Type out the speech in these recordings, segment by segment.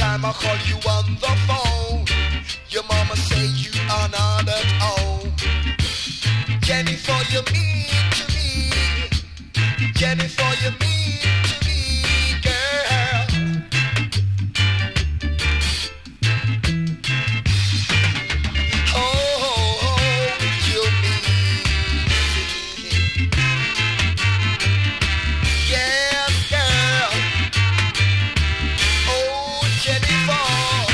time I call you on the phone, your mama say you are not at home. Jennifer, you mean to me. Jennifer, you mean to me, girl. Oh, you mean to me. Yeah, girl. Oh, Jennifer,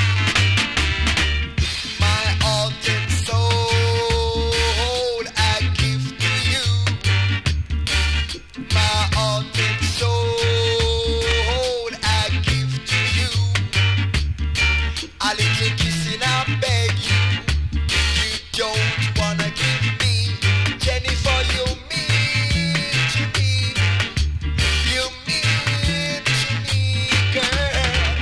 my heart and soul I give to you. My heart and soul I give to you. A little kissing I beg you. You don't wanna give me. Jennifer, you mean to me. You mean to me, girl.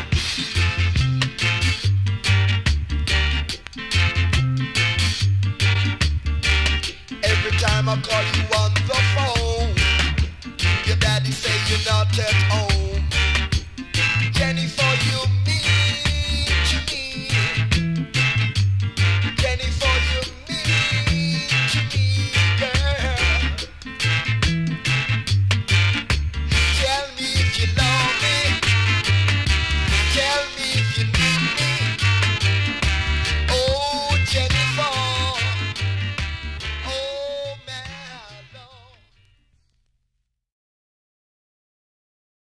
Every time I call you on the phone, your daddy say you're not at home.